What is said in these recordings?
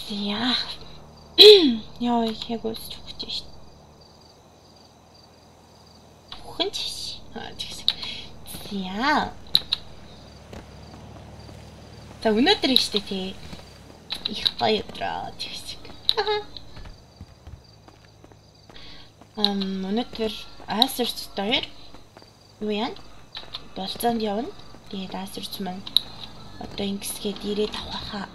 За. Яа, яг үсч өгч шít. Бүхэн чиш. Тэгсэн. За. За өнөөдөр ихтэй тий. Их гоё өдрөө тэгсэн. Өнөөдөр Asus 2 юу яа? Болцоонд явна. Тэгээд Asus маань одоо ингэсгээд ирээд авахаа.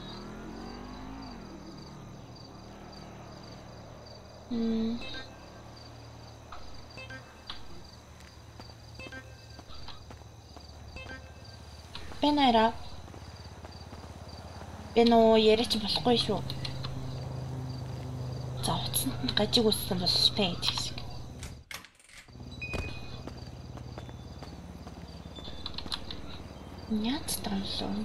Бэнараа. Бэноо яриач болохгүй шүү. За утсанд гажиг үссэн болтой гэсэн. Няц таалуу.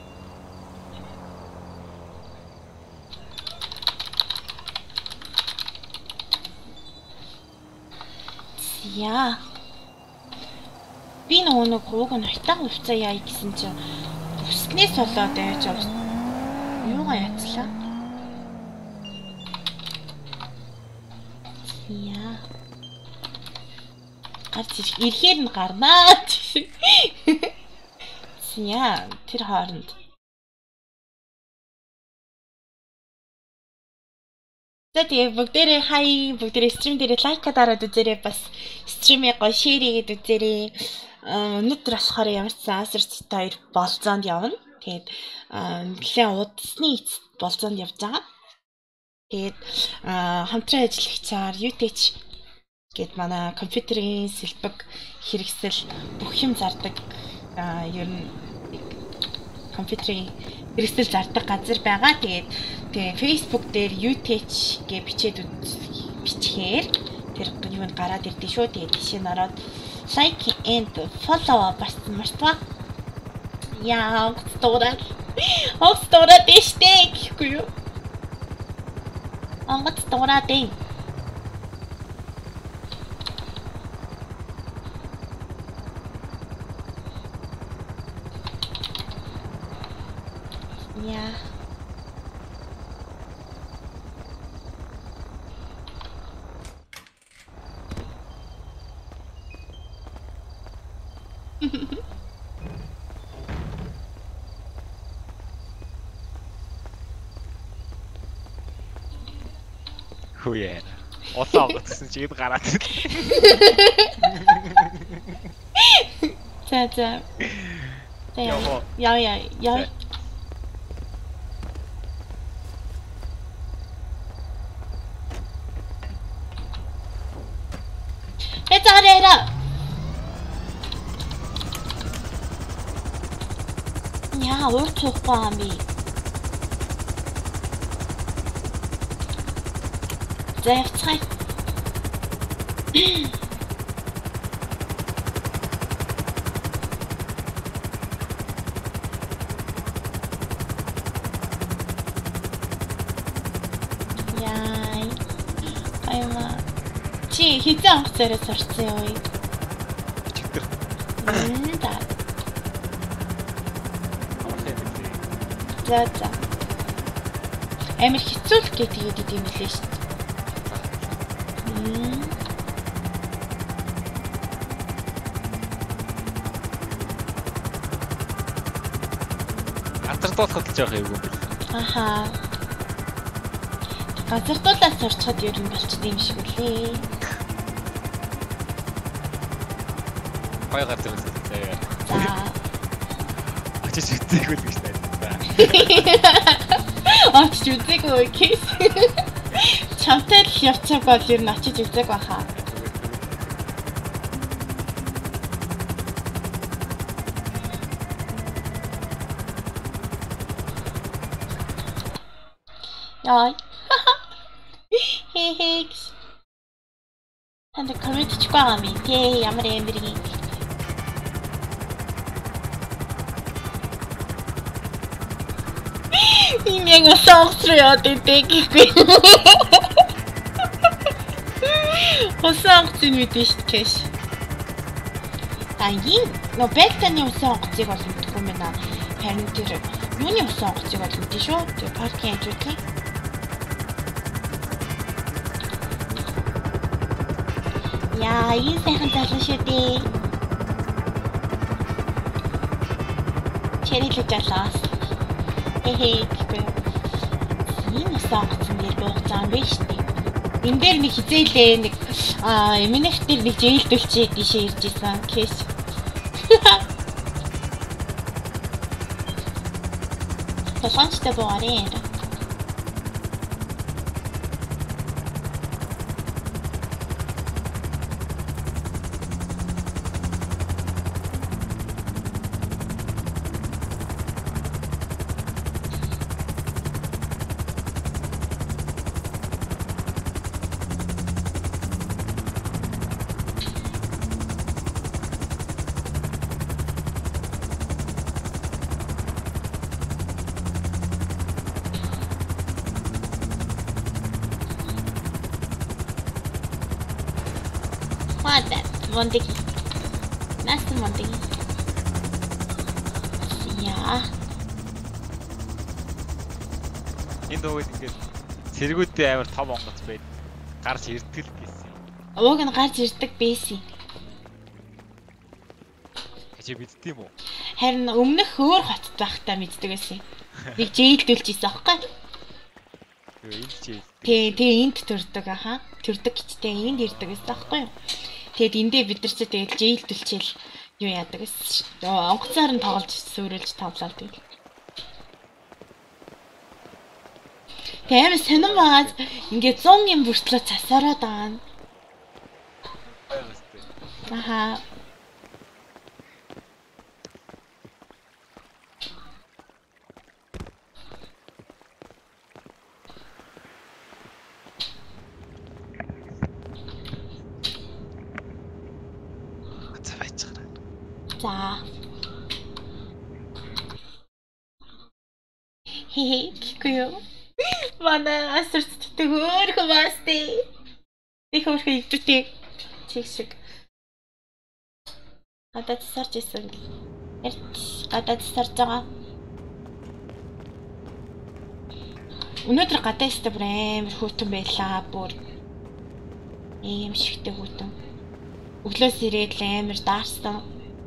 Яа. Би нэг хууг нь хайтаа хувцаа яа гэсэн чинь өснээс болоод байж юугаа яцлаа. Яа. Гарч ирэхээр нь гарнаа. Яа, тэр хооронд. Тэгээ бүгдээрээ хай, бүгдээрээ стрим дээр лайка дараад үзээрэй, бас стримээ гоё шеэр хийгээд үзээрэй. Өнөөдөр болохоор ямар ч Asus 2 болцоонд явна. Тэгээд нэлээд удасны эцэст болцоонд явж байгаа. Тэгээд хамтран ажиллагчаар UTech гээд манай компьютерийн сэлбэг хэрэгсэл бүх юм зардаг ер нь компьютерийн хэрэгсэл зардаг газар байгаа. Тэгээ Facebook дээр UTech гэж бичгээр тэр юунд гараад ирдэ шүү. Тэгээ тийш нь ороод like and follow басан мартаа. Яа, Оксторад дэштэй гэхгүй юу? Оксторад дээ. Yeah. Хөөе. Отоо гэсэн чи эд гараад. За. Яа. Эцарера. Яа, урд цухгүй юм би. Зайцгай. Яй. Аймаа. Чи хизээ анх зэрэг сурцсан юу? Чигтэр. За. Амар хэцүүлэх гэдэг юм лээ шүү дээ. Газардуулахад л жоох юм бил. Ахаа. Газардуулаад сурчхад ер нь болчихд юм шиг үлээ. Гоё газар үзлээ. За. Очиж үзээгүй л гэж байна. Очиж үзээгүй кейс. Чамтай л явцаг бол ер нь очиж үзээг баха. Яй. Хейкс. Ханад коммент хийхгүй байгаа юм тий, ямар эмбэрийн. Яг усаахруу яа гэхгүй. Усаахч нь мэдэн шүү кэш. Тагийн но бэлтаны усаахцыг бол мэдгүй юм байна. Харин тэр юуны усаахцыг бол мэдэн шүү. Тэр паркийн хажуудлын. Яа, ийм сайхан залуу шүү дээ. Чэрэлж жаалаас. Эхээ гэхгүй. Энэ сонгоцсон дээр буух зам биш үү? Энэ дээр нэг хизээлээ нэг эмэнэх дээр нэг жийлдүүлчээ дишээ ирж исэн. Кэш. Толгоончтой буугараа. Монтеги. Наст Монтеги. Яа. Энэ дууг ингээд цэргүүдтэй амар том онгоц байд. Гарч ирдэг л гэсэн. Ууг нь гарч ирдэг байсан. Чи мэддэм үү? Харин өмнөх өөр хотод байхдаа мэддэг байсан. Нэг жийлдүүлж ийсэн аахгүй? Энд чи. Тэгээ энд төрдөг аха. Төрдөг гэжтэй энд ирдэг гэсэн аахгүй юу? Тэгэд эндээ бид нар ч тэгээд жийлдүүлчихэл юу яадаг гэсэн. Онгоцоор нь тоглож сөөрүүлж тавлаа тэгэл. Тэмээс сонирн байгаа. Ингээд 100 юм бүртлөө цасараад байгаа. Аха. За. Хе киё. Манай асарт төгөөр хөвастэй. Их өөрхөн ивдүтэй. Чиг шиг. Гадаад сарж исэн. Гадаад сарж байгаа. Өнөөдөр гадаа өстө бүр амар хөтөн байлаа бүр. Ийм шигтэй хөтөн. Өглөөс ирээд л амар даарсан.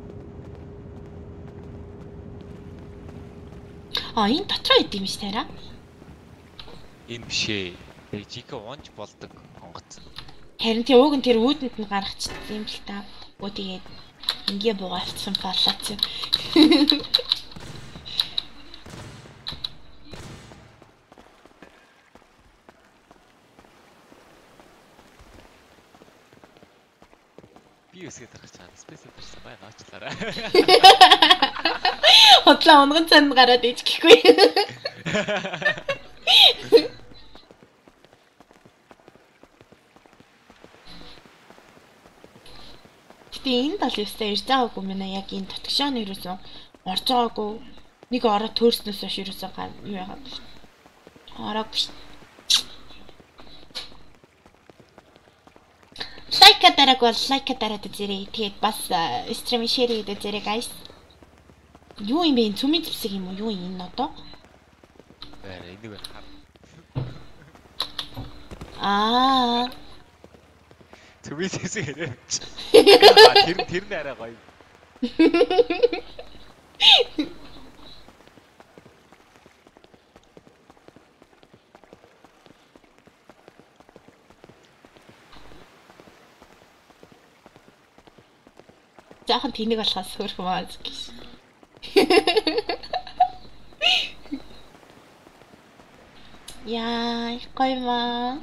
Энэ дотроо идэм биш тараа. Энэ бишээ. Тэр жиг унж болдог онгоц. Харин тий ууг нь тэр үүдэнд нь гаргачихсан юм л та. Өө тэгээд ингээ буугаалцсан болооч. Би өсгөө тарах чад спейс тарсан байгаа аачлаарай. Хотлоо онгон цанд гараад ич гэхгүй. Гэтэ энэ тал ёстой ирж байгаагүй мэнэ яг энэ татгшааны юусэн орж байгаагүй. Нэг ороод төрснөөс хойш юусэн юу яагаад биш. Ороогүй. Лайка дараг бол лайка дараад үзээрэй. Тэгээд бас стрим шеэр хийгээд үзээрэй guys. Юу юм бэ? Цүмийн зэвсэг юм уу? Юу юм энэ одоо? Энийг хар. Цүмийн зэвсэг яриа. Тэр нь арай гоё. Захан тэнэг болохоос хөрх маа гэж. Яа, гоё маа.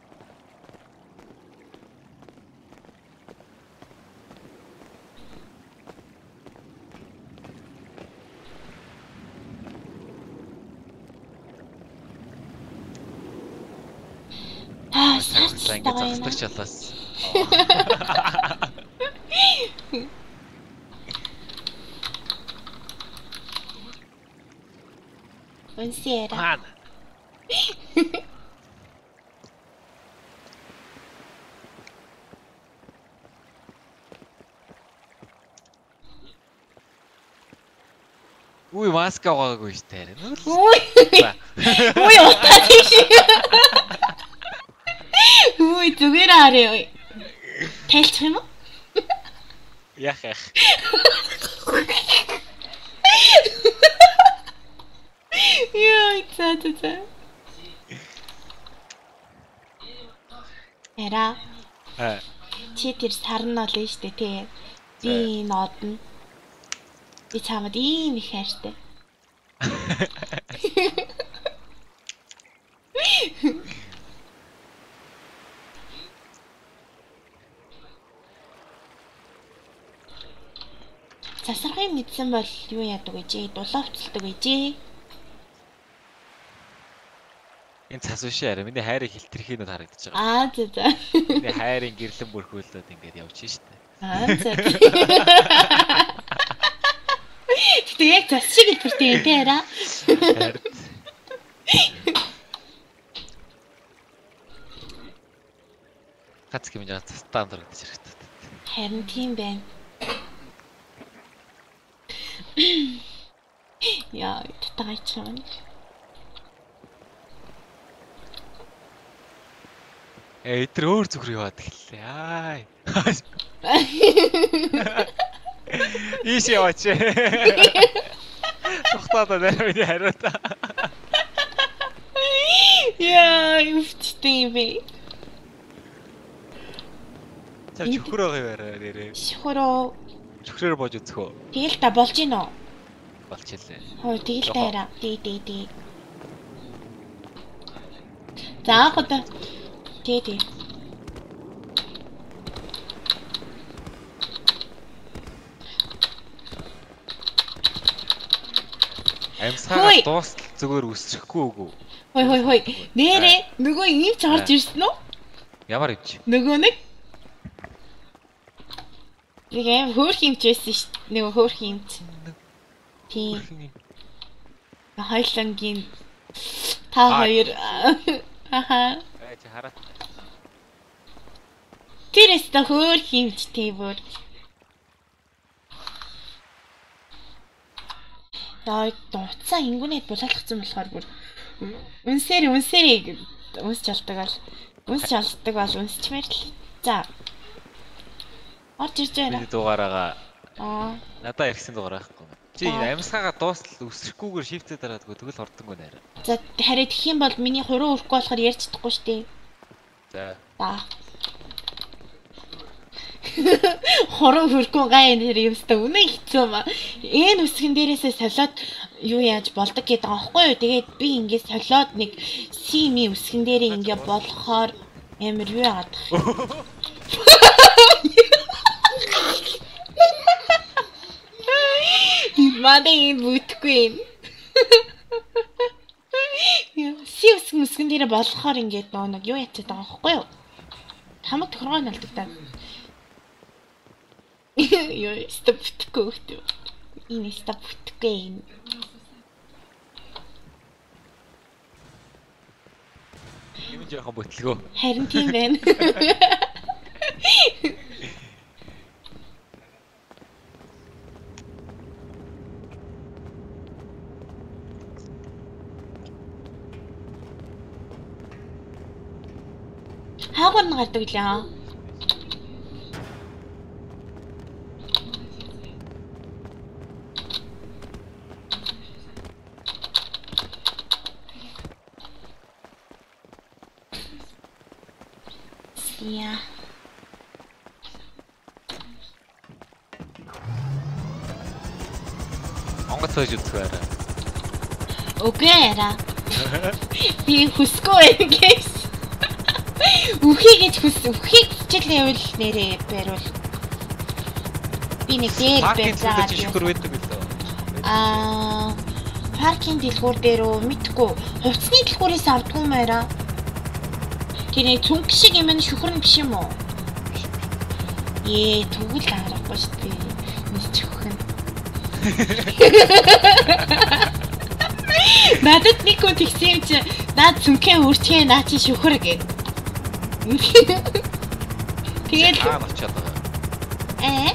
Сайн ингээд зогсдог чалаас. Buonasera. Ui, маска аваагүй штэ. Ui, утаа тийш. Ui, зүгээр арай. Тайлчих юм уу? Яах. Яа, за. Эра. Чи тэр сарна олно штэ тий. Би нодно. Би чамд ийм их хайртай. Засархыг мэдсэн бол юу яадаг гэж дулаа уцалдаг гэж. Энэ цас биш яа. Миний хайрыг хилтэрхий нь харагдаж байгаа. Аа за. Миний хайрын гэрлэн бүрхүүлээд ингээд явж штэ. Аа за. Гэтэ яг цас шиг хэлбэртэй юм те ара. Хац гэмж байгаа цастан дурагдаж хэрэгтэй. Харин тийм байна. Яа, татгаач юм. Тэр өөр зүгрээ яваад гэлээ. Аай. Ийш яваач. Тогтоод байна миний хариут. Яа, өвчтэй бэ. Чам чөхрөө яваарай нэрээ. Чөхрөөр бож үзэх үү? Тэгэл та болж гин үү? Болчихлээ. Хөө тэгэл таараа. Тий. За хот. Тий. Амьсгаа дуустал зүгээр үсрэхгүй үгүй. Хой. Нэрээ нөгөө ийм ч орж ирсэн үү? Ямар ивч? Нөгөө нэг яг хөөх юмч байсан шүү дээ. Нөгөө хөөх юмч. Тийм. Хоёлангийн та хоёр. Аха. Чи хараа. Тэрээс та хөөх юмч тийм бүр. Дооцоо ингүнэд булаалгацсан болохоор бүр үнсээр үнсч алддаг бол үнсчмээр л. За. Орж ирж байна. Би дугаараа. Надаа ирсэн дугаар байхгүй. Чи амьсгаагаа дуустал үсрэхгүйгээр шифтээ дараадгүй тэгэл ордонгүй нээр. За хараа тэгэх юм бол миний хуруу өрөхгүй болохоор ярьж чадахгүй шүү дээ. За. Хорон хөргөө гай нэр юмстай үнэн хэцүү маа. Энэ үсгэн дээрээсээ солиод юу яаж болдог гэдэг аахгүй юу. Тэгээд би ингээд солиод нэг сими үсгэн дээрээ ингээд болохоор амар юу яагаад. Мадын бүтгүй. Си үсгэн дээрээ болохоор ингээд нэг юу яцаад байгаа аахгүй юу. Хамаг тохиргоо налдагтаа. Ёо, стоптгэв. Энэ стоптгэв. Юм жоохон бүтлгөө. Харин тийм байна. Хаагур нь гардаг лээ. Яа. Монгол сууж үзэх байраа. Окей ара. Би хүсгүй гэж. Үхий гэж үхийг хичээлээ явуул нэрээ бариул. Би нэг дээр барьцаа. Шүхэр байдаг лөө. Паркинг дэлгүүр дээр үү мэдгүй. Хувцсны дэлгүүрээс авдгүй мээраа. Тэр нэг цүнх шиг юм шүхэр нь биш юм уу? Тэгвэл харахгүй шүү дээ. Нэг чөхөн. Надад нэг хүн тэгсэн юм чи наад цүнхээ өөрчгөө наа чи шүхэр гэв. Тэгээд очоод байгаа.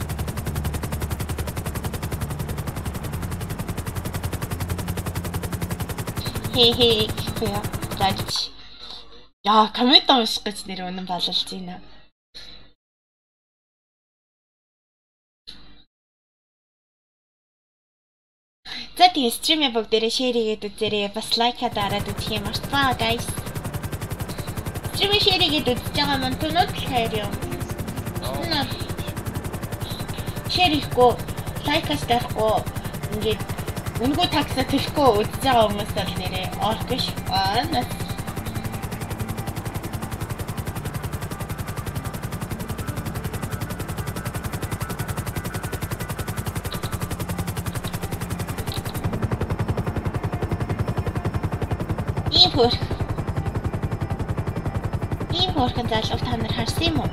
Хе яаж. Яа, коммент унших гэж нэр үнэн бололж байна. За тэгээ стримээ бүгдээрээ шеэр хийгээд үзээрэй. Бас лайка дараад үзэх юм мартаа guys. Стримээ шеэр хийгээд үзэж байгаа маань тунууд л хайр юм. Шеэр хийхгүй, лайкас дарахгүй ингээд үнгүү такса төлөхгүй үзэж байгаа хүмүүс бол нэрээ оркш аа. Ийм хөрхэн залууг та нар харсан юм уу?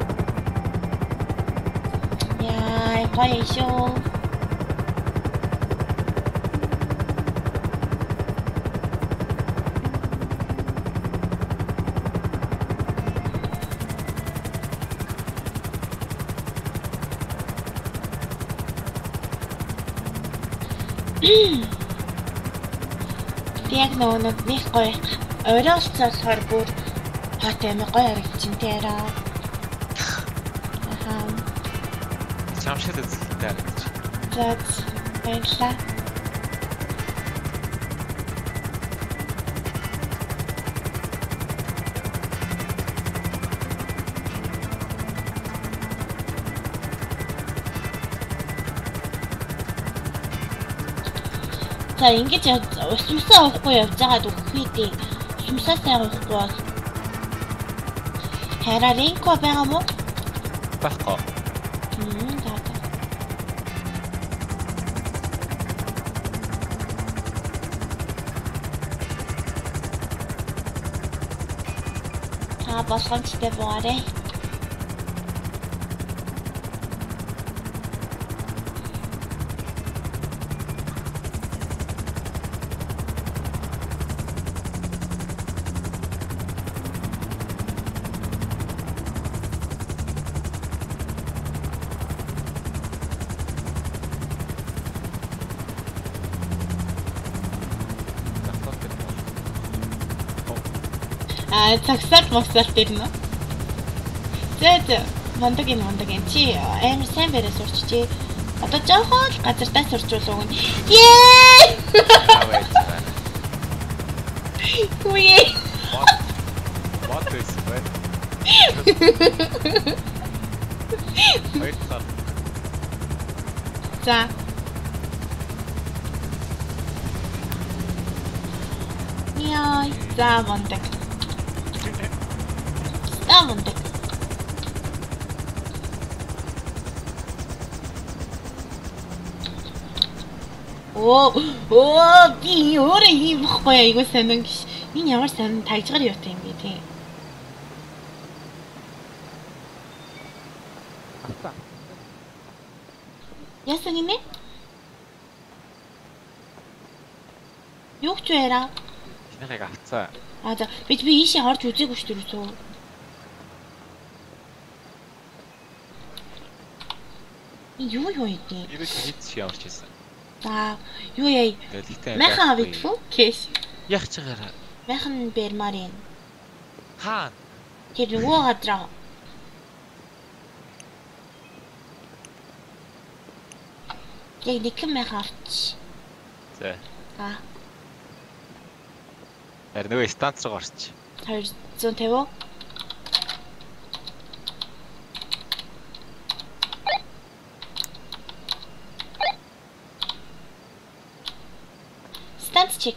Яа, гоё шүү. Яг нэг гоё оройолцоолохоор бүр хаатай амиг гоё харагдчихээн тэраа. Ахаа. Чамшил үзэлтэй харагдчих. За баярлалаа. За ингэж усмсаа уухгүй явж байгаад үхвээ дээ. Усмсаа сайн уухгүй бол хараа ринко байгаа мó? Байхгүй. За. Болгоомжтой буугаарай. Цагсаал моксаал дэрнэ. За мондог энэ чи амар сайн барай сурчжээ. Одоо жоохон л газартаа сурчулаа гэн. Ее! Үе. What is it? За. Яй, за мондог. Мондөг. Оо би өөрөө юм бохгүй айгуу сонин гис. Энэ ямар сонин тагжгаар юутай юм бэ тий. Яасан юм бэ? Юу ч вэ? Шинэхэг авцаа. За би ийшээ орж үзээгүй шүү дээ. Юу ийдээ? Юу хийх шиг явж ирсэн. За, юу яа? Майхан авчихв. Кэш. Яг ч гараа. Майхан бэрмарын. Хаан. Тэр нөгөө гадраа. Яг нэг майхан авч. За. За. Нөгөө станц руу орч. 250. Станц чек.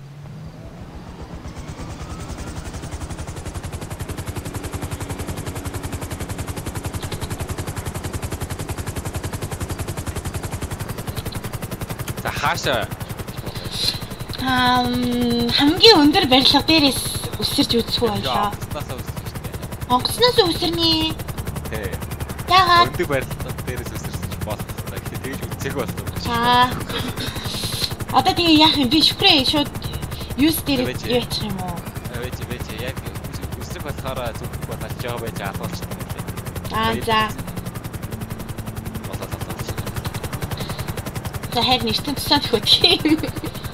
За хаашаа хамгийн өндөр барилга дээрээс өсөрж үзэх үү ойлоо. Онгоцноос өсөрнэ. Тий. Яагаад? Өндөр барилга дээрээс өсөрч болох хэрэгтэй. Гэхдээ тэгж үзэх болов. За. Одоо тэгээ яах юм би шүхрээ шууд юус дээр яачих юм уу? Вэж яг өсрөх болохоор зүгх болооч байгаа байж алуулчихсан юм. За. За хайр нэртэн тусаад хөтгий.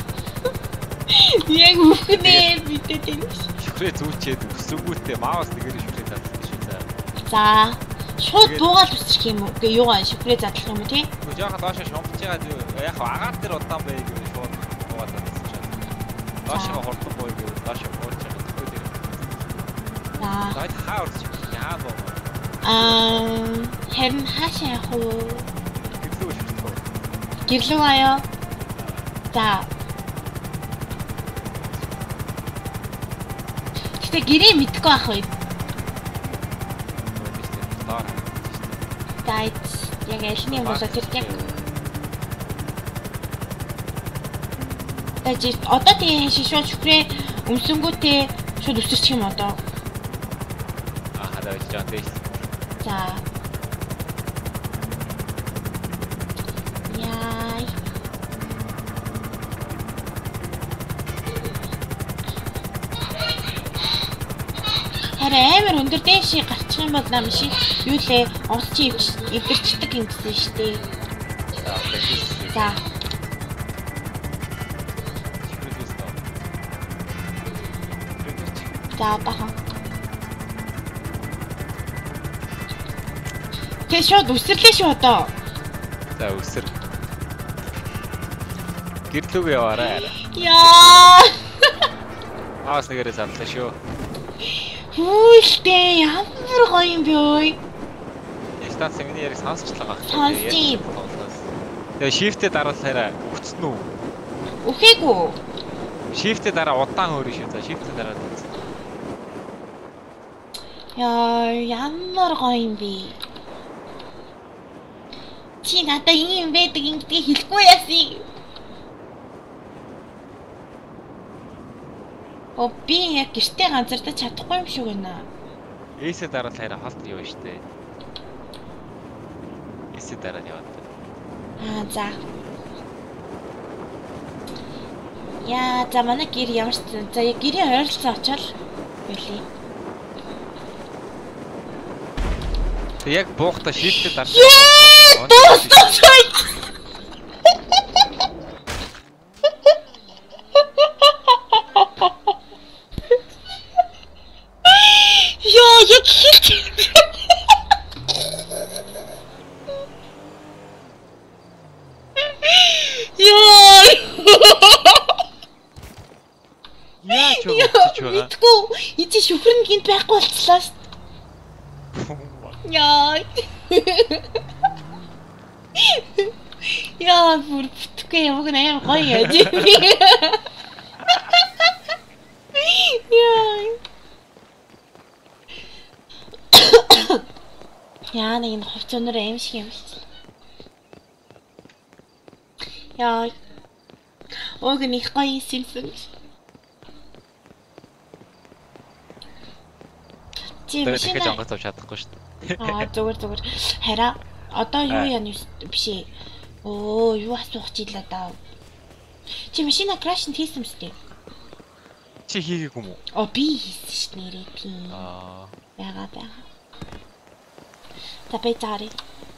Яг үхнээ бидэд юм. Шүхрээ зүүчээд өсрөгүүтээ маавс нэгээр шүхрээ задлах шүү дээ. За. Шууд буугаад үсчих юм уу? Гээ юугаа шүхрээ задлах юм уу тий? Жаахан доошоо шомбож байгаа яг агаар дээр удаан байг юм. Доошоо хурдан буур гэвэл доошоо буурч байгаа төгөө дээр. За. Зайд хаа урч яа боо. Харин хаашаа явах вэ? Гэрлүү ширтгөө. Гэрлүү аяа. За. Гэтэ гэрээ мэдгүй байх вэ? За яг альны болоо тэр яг Тэжи одоо тийм шишүүл шүхрээ өмсөнгүүтээ шууд өсөрчих юм одоо. Хадаа байж байгаа тийм. За. Яй. Харин амар өндөр дээшээ гарчих юм бол нам шиг юу лээ олчих эвдэрчдэг юм гэсэн шүү дээ. За. За бахан. Тэ шууд өсрлээ шүү одоо. За өсөр. Гэрлүүг яваарай. Яа. Аас нэгээрээ зарлаа шүү. Хүүлдээ ямар гоё юм бэ ой. Станц миний яриг сонсчлаа гах. Сонсчих. Тэгээ шифтээ дараалахаараа үтсэн үү? Үхээгүй. Шифтээ дараа удаан хөөрөн шүү. За шифтээ дараа. Яа, ямар гоё юм бэ. Чи надад ийм байдаг ингэдэг хэлэхгүй яасыг. Оо би яг гэртээ ганцардаж чадахгүй юм шиг байна. Эсээ дараалахаараа холт юу штэ. Эсээ дараа нь яваад. За. Яа, за манай гэр ямар ч за гэрийн ойролцоо очоод байлээ. Яг буухта шифтээ дарж байгаа. Дуусчихсан. Яа, яг хит. Яа. Яа ч байгаа. Итгүй, эцэг шүхрэн гинт байхгүй болчихлоо шүү. Яа. Яа, бүр бүтгэе яг нээр гоё яж. Яа. Яа, нэг хувц өнөр аим шиг юм шиг. Яа. Ог нэг гоё сэлсэн. Чи машина жонгоц авч чадахгүй шүү дээ. Зүгээр. Хараа одоо юу яана биш ээ. Оо, юу асуух чийлээ даа. Чи машина краш хийсэн юм шүү дээ. Чи хийгээгүй юм уу? Би хийсэн шүү дээ нэрээ тийм. Ягаа. За бэцаари.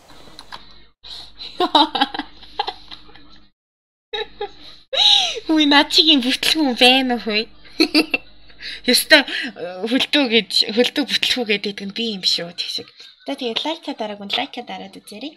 Үгүй начигийн бүтлгүүн байна уу? Яста хөлтөө бүтлгүү гэдэг нь би юм шүү тэгшиг. Тэгээд лайка дараад үзээрэй.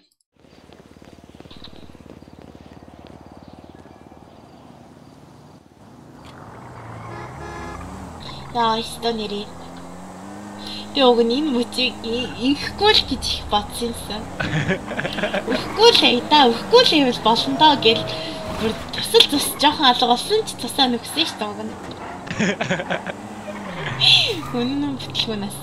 Яа, исто нэрээ. Би уг энэ мөчийг инхгүй л гэж их бодсон юм. Үхгүй л юм болно доо гэл бүр тус жоохон алга болсон ч тусаа нөхсөн ш таг нь. Үнэн бүтлгүүнээс.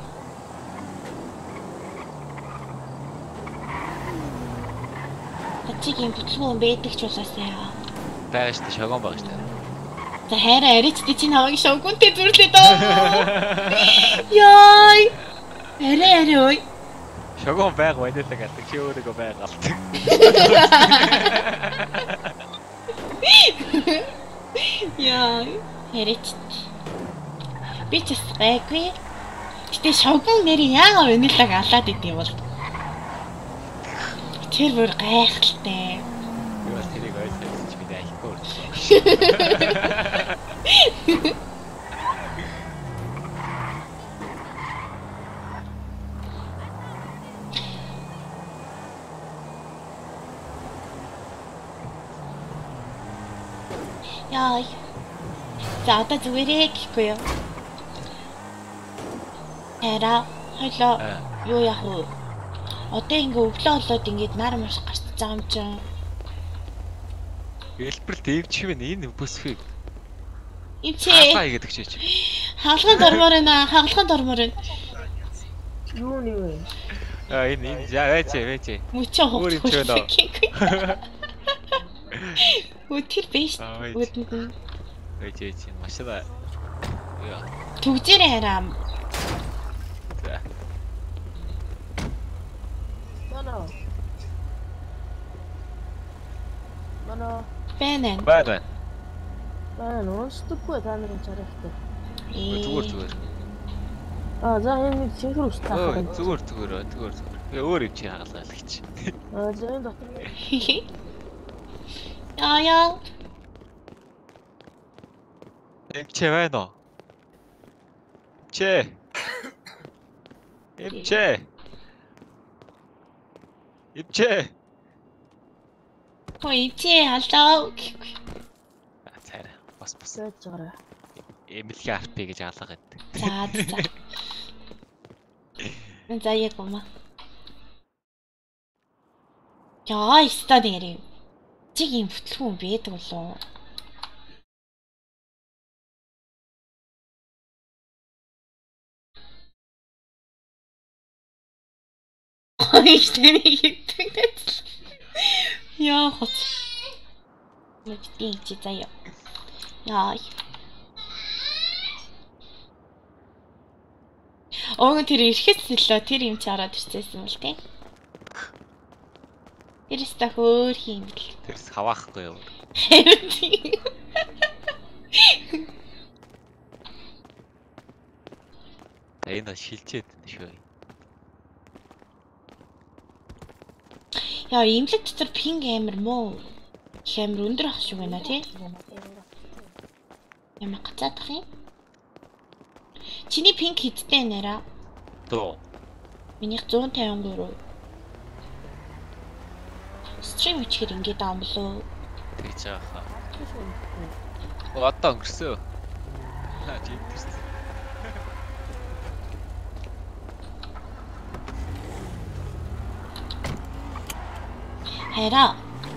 Ачигийн бүтлгүүн байдаг ч болоос яа. Байж та шогон баг штэ. За хайраа арич чи намайг шогонтэй зүрлээ дөө. Яй. Арай ой. Шогон байг байдаг гэдэг чи өөрийгөө байгаалт. Яй. Арич. Би ч гайгүй. Гэтэ шогон нэр яагаад өнөлөг алаад идэв бол. Тэр бүр гайхалтай. Би бас тэрийг ойлгож чи бид айхгүй. Яй. За одоо зүгээрээ гэхгүй юу? Эра хойлоо юу яах вэ? Одоо ингээ өглөө болоод ингээд нар маш гарч байгаа юм чинь. Хэлбэр дэвчих вэ энэ бүсхийг. Ивчээ. Хаа игээд өгчөөч. Хаалганд ормоор байна. Хаалганд ормоор байна. Юу нэ вэ? Энэ вэчээ. Мөчөө Өөр юм ч байна. Үтэр биш. Үтэнд. Вэчээ машина. Яа. Түгжээрээ хараа. За. Мана. Бэнэн. Бай. Уншдаггүй та нарын чарахтай. Зүгээр. За энэ чихэр устгах юм. Зүгээр. Өөр юм чи хаалгаа л гэж. За энэ дотор. Яа. Эмчээ байна уу? Эмчээ. Ой, ивчээ халаа. Цаарай. Бас. Сэж гараа. Эмэлхий арт гэж хаалгаа гэдэг. За. За яг гома. Яа, ста нэрээ. Чиг юм бүтлгүй байдаг болоо. Ой, тэнийг хийдэг. Яа хот. Нэг тийм чи заяа. Яа. Ого тэр ирэхээс илүү тэр юм чи хараад ирчихсэн бол тийм. Тэрс та хөөр хийм бэл. Тэрс хаваахгүй юу? Энэ шилжээд байна шүү. Яа, имлэг дотор пинг амир муу. Амир өндөр ах шиг байна тий. Ямар гацаадах юм? Чиний пинг хэдтэй нэраа? Дөө. Минийх 153. Стрим үчигэр ингээд аам болоо. Тэгж байгаа. Одоо өнгөрсөн. Чи өнгөрсөн. Хайра.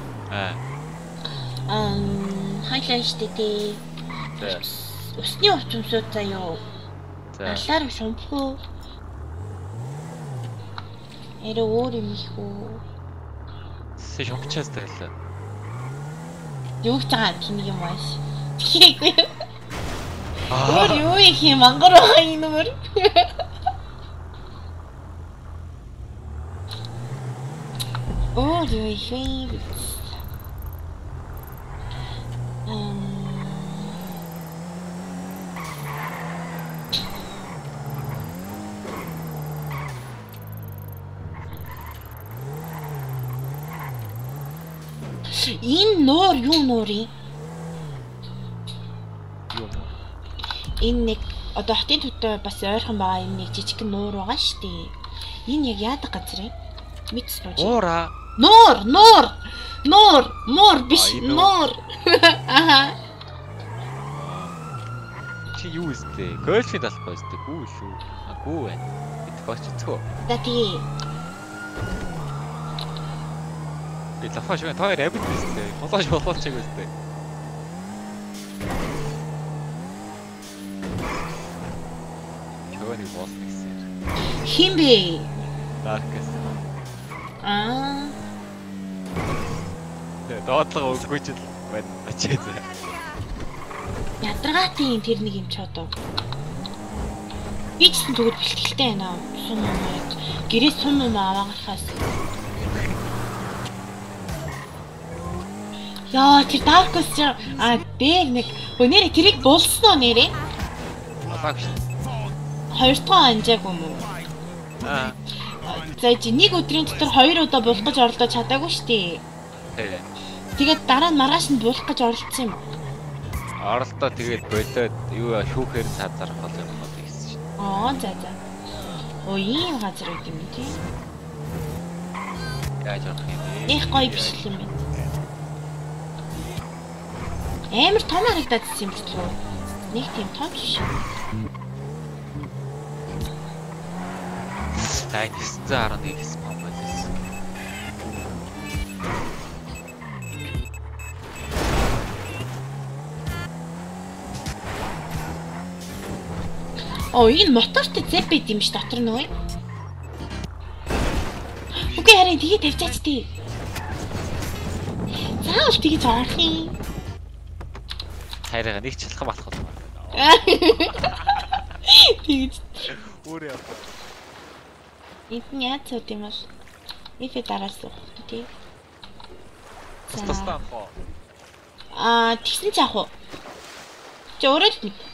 Хайлаа штэ тий. За. Усны утсамсууд заяо. Алаар шумпхөө. Эре өөр юм их үү? Шумпчаас таглаа. Юу ч байгаа тийм юм ааш. Тэгэхгүй. Өөр юу их юм ангар энэ өөр. Өөр юу их юм. Энэ нуур юу нуурын? Энэ нэг одоо хотын төвтэй бас ойрхон байгаа энэ нэг жижиг нуур байгаа шүү дээ. Энэ яг яадаг газар юм? Мэдс рүү. Уура. Нуур биш нуур. Аха. Чи юу истэ? Гольфийн талбай истэ. Гүү шүү. Гүү байна. Бид гоццгоо. Дати. Би лафаш байна. Тоор абд истэ. Болооч истэ. Чөгөөний бол гэсэн. Хин бэ? Даркас. Доотлого өггүйч л байна. Ачаа зэ. Ядаргаатын тэр нэг юм ч одоо. Би ч гэсэн тэгвэл бэлтгэлтэй байна. Сум юм. Гэрээс сум юм аваагарахаас. Яа, тэр Darkos ч дээр нэг нэрээ тэрийг дуулсан уу нэрээ? Багш. Хоёр дахь анжааг юм уу? За чи нэг өдрийн дотор 2 удаа буулах гэж оролдож чадаагүй шүү дээ. Тэгээд дараа нь маргааш нь буулах гэж оролцсон юм. Оролдоо тэгээд болоод юу шүүхээр цаазарах бол юм бол гэсэн чинь. За. Оо ийм газар үт юм тий. Яаж явах юм бэ? Их гоё биш юм байна. Амар том харагдаад ирсэн юм шүү дээ. Нэг тийм том биш. Тай 911 спам байсан. Оо, энэ мотортой зэп байд юм ш дотор нөгөө. Үгүй харин тгий тавьчаач тий. Заавал тгий цаах юм. Хайрага нэг ч алхам алхах юм. Тэгж Өөр яа. энэ яа цод юм бол. Ифэ дараас уу тий. Тустаа хоо. Тэгсэн ч яах вэ? Чи өөрөө л мэд.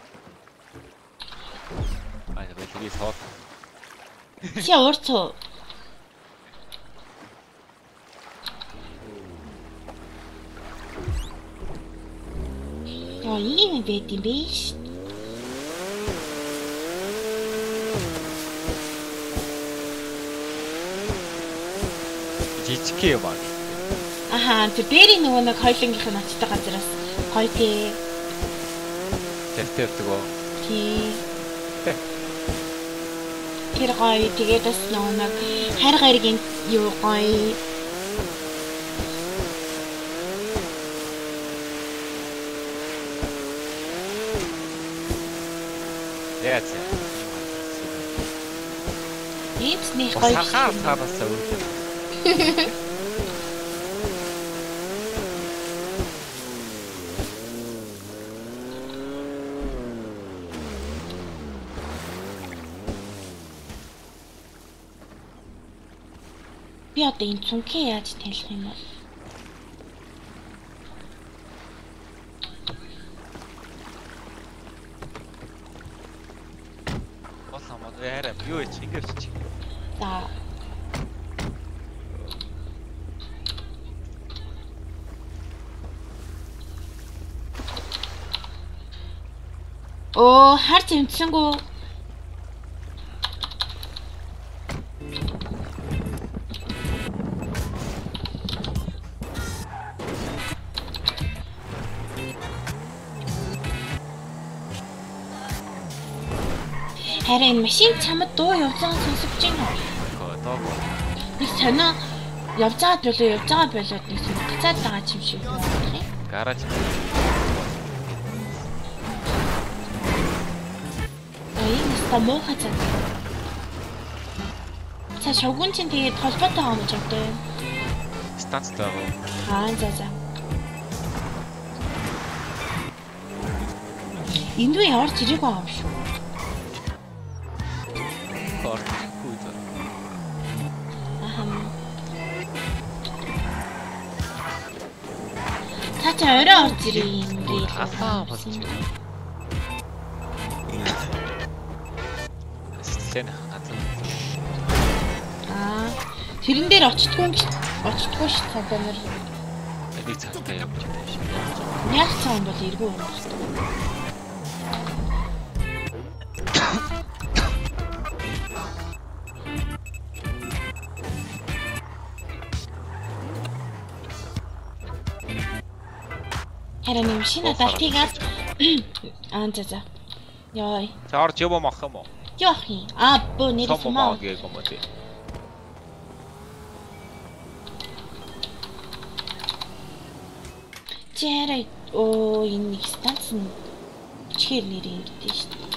Байлгүй сууд. Чи уурцоо. Ийм байт юм биш. Жижиг юм аа. Аха, тэр дээрийн нөгөө нэг хойлонгийнх нь очтой газараас гоё тий. Тэгтээ өгөө. Тий. Тэр гоё тэгээд бас нөгөө нэг хайр гайргийн юу гоё. Яац. Эцний гоё. Сахаа цаанаас өвлөө. Би одоо энэ цүнхээ яаж танилцах юм бол? Болоо яараа юу ч ингэвч. За. Оо, харж юмцсангүй. Харин машин чамд дуу явж байгаа сонсогч байна уу? Доо. Нэг сонио явж байгаа болоод нэг сонир гацаад байгаа юм шиг байна. Гараж. Энэ ста муухай цаа. За шогун чинь тэгээд холбоотой байгаа юм жигтэй. Станцтай байгаа. За. Энд үе орж ирэх байгаа юм шүү. Та ч орой орж ирээ юм гээ. Асаа болж байна. Стен хатан. Тэрэн дээр очтгүй ш цаанаа нэр. Энийг цаатаа явж байна шүү. Яг цаан бол эргүү юм байна. Харин юм шинэ далтыгаас за. Яй. Чарж юм ах юм уу? Яах юм? Бөө нэрс юм аа. Чэрэй энэ нэг станц нь чихэр нэрийн гэдэг шүү дээ.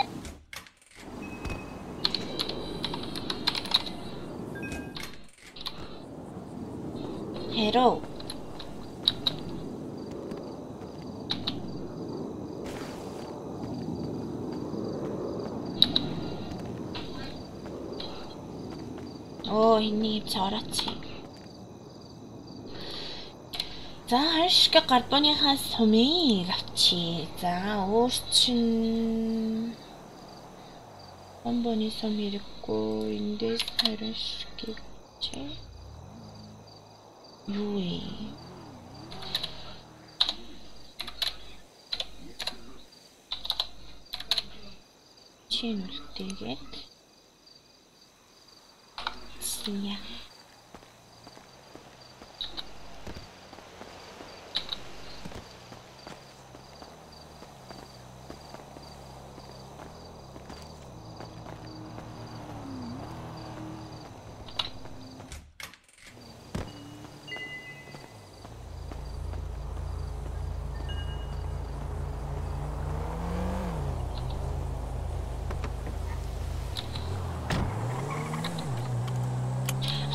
Хэро. Энийг цаараач. За хашиг карбоныхаа сумыг авчи. За өөрчин карбоны сум хэрэггүй эндээс хашиг чи. Юу вэ? Чин үлдээгээд синя.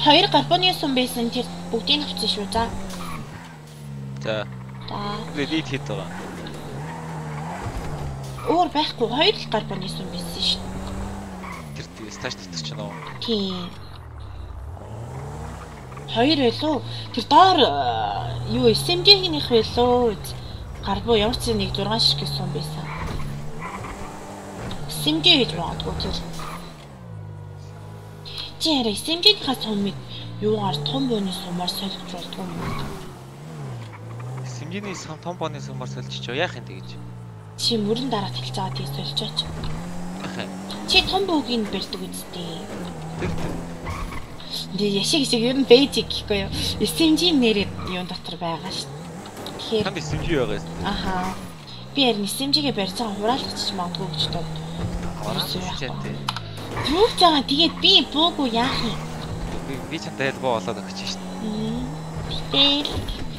2 карбоны сум байсан тэр бүгдийг авчихсан шүү. За. За. За. Эдит хэд байгаа. Өөр байхгүй 2 карбоны сум байсан шүү. Тэр стаж татчих ч нөө. Тийм. 2 байлуу. Тэр доор юу SMG-гийнх байлуу. Карбо ямар ч нэг 6 ширхэг сум байсан. SMG гэж бодгоо тэр. Чи яра SMG-ийнхаа сумыг юугаар том бооны сумаар солих болдгоо юм. Сэмжиний том бооны сумаар соличих яах юм тэгэж. Чи мөрөн дараа хэлж байгаа тийм солилцооч. Ахаа. Чи том бөөгийг бэлдэг үстэй. Тэр. Тэгээ яшиг шиг ер нь basic гэхгүй юу. SMG нэрээ юун дотор байгаа шүү. Тэгэхээр Танд SMG байгаа юм. аха. Би ярь SMG-гээ барьж байгаа хураалагч магадгүй гэж бод. Юу ч байгаа тэгээд би буугүй яах юм. Би чантай боо болоод өгч шээ. Тэгэл.